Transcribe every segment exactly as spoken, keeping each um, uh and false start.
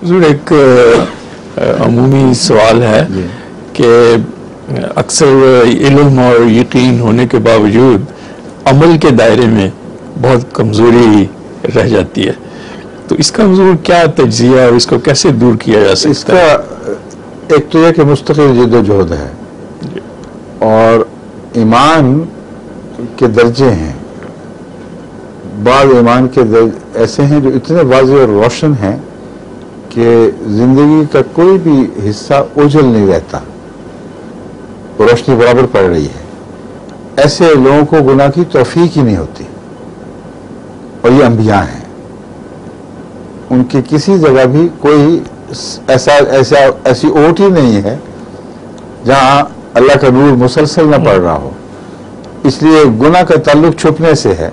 हुजूर, एक अमूमी सवाल है कि अक्सर इल्म और यकीन होने के बावजूद अमल के दायरे में बहुत कमज़ोरी रह जाती है, तो इसका हुजूर क्या तज्ज़िया और इसको कैसे दूर किया जा सकता इसका है? एक तो यह कि मुस्तक़िल जिद्दोजहद है और ईमान के दर्जे हैं। बाद ईमान के दर्जे ऐसे हैं जो इतने वाज़ेह और रोशन हैं कि ज़िंदगी का कोई भी हिस्सा ओझल नहीं रहता, रोशनी बराबर पड़ रही है। ऐसे लोगों को गुनाह की तौफीक ही नहीं होती, और ये अंबिया हैं। उनकी किसी जगह भी कोई ऐसा ऐसा ऐसी ओट ही नहीं है जहां अल्लाह का नूर मुसलसल न पड़ रहा हो। इसलिए गुनाह का ताल्लुक छुपने से है।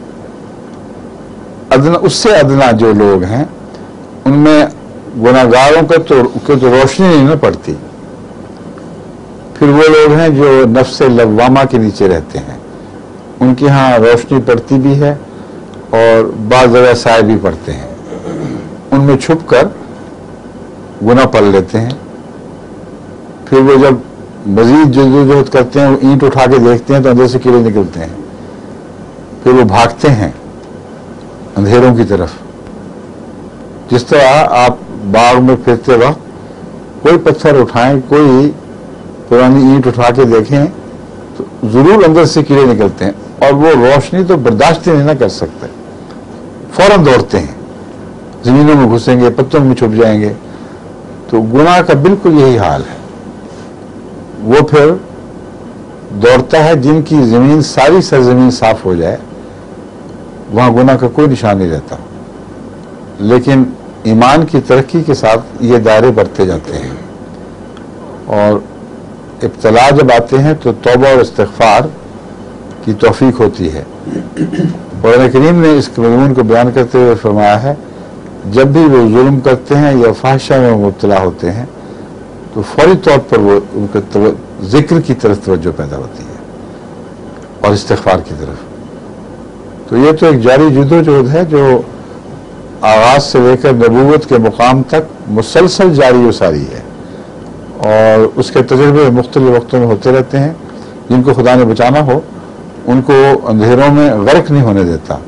अदना, उससे अदना जो लोग हैं उनमें गुनाहगारों का तो, तो रोशनी नहीं न पड़ती। फिर वो लोग हैं जो नफ्स लव्वामा के नीचे रहते हैं, उनके यहाँ रोशनी पड़ती भी है और बाज़ जगह साए भी पड़ते हैं। उनमें छुप कर गुनाह पढ़ लेते हैं। फिर वो जब मजीद जद्दोजहद करते हैं, वो ईंट उठा के देखते हैं तो अंदर से कीड़े निकलते हैं। फिर वो भागते हैं अंधेरों की तरफ। जिस तरह आप बाग में फिरते वक्त कोई पत्थर उठाएं, कोई पुरानी ईंट उठा के देखें तो जरूर अंदर से कीड़े निकलते हैं, और वो रोशनी तो बर्दाश्त ही नहीं ना कर सकते, फौरन दौड़ते हैं, जमीनों में घुसेंगे, पत्थरों में छुप जाएंगे। तो गुनाह का बिल्कुल यही हाल है। वो फिर दौड़ता है जिनकी जमीन, सारी सरजमीन साफ हो जाए, वहां गुनाह का कोई निशान नहीं रहता। लेकिन ईमान की तरक्की के साथ ये दायरे बढ़ते जाते हैं, और इब्तला जब आते हैं तो तौबा और इस्तिग़फ़ार की तौफीक होती है। कुरान करीम ने इस मज़मून को बयान करते हुए फरमाया है, जब भी वो जुल्म करते हैं या फाहिशा में मुब्तला होते हैं तो फौरी तौर पर वो उनके जिक्र की तरफ तवज्जो पैदा होती है और इस्तिग़फ़ार की तरफ। तो ये तो एक जारी जद्दोजहद है जो आगाज से लेकर नबूवत के मुकाम तक मुसलसल जारी व सारी है, और उसके तजुर्बे मुख्तलिफ वक्तों में होते रहते हैं। जिनको खुदा ने बचाना हो उनको अंधेरों में गर्क नहीं होने देता।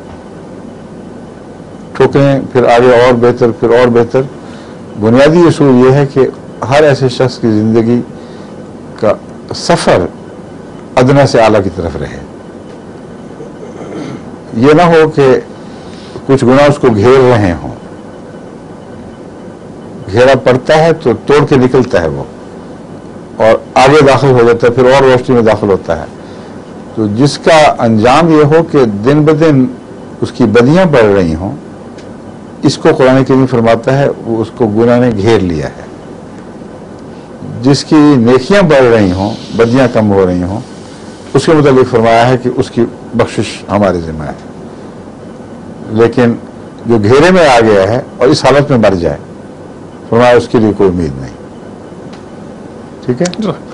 ठोकरें, फिर आगे और बेहतर, फिर और बेहतर। बुनियादी असूल ये है कि हर ऐसे शख्स की ज़िंदगी का सफ़र अदना से आला की तरफ रहे। ये ना हो कि कुछ गुनाह उसको घेर रहे हों, घेरा पड़ता है तो तोड़ के निकलता है वो और आगे दाखिल हो जाता है, फिर और रोशनी में दाखिल होता है। तो जिसका अंजाम ये हो कि दिन ब दिन उसकी बदियां बढ़ रही हों, इसको कुरान करीम फरमाता है वो उसको गुनाह ने घेर लिया है। जिसकी नेकियां बढ़ रही हों, बदियां कम हो रही हों, उसके मुताबिक फरमाया है कि उसकी बख्शिश हमारे ज़िम्मा है। लेकिन जो घेरे में आ गया है और इस हालत में मर जाए, फरमाया उसके लिए कोई उम्मीद नहीं। ठीक है।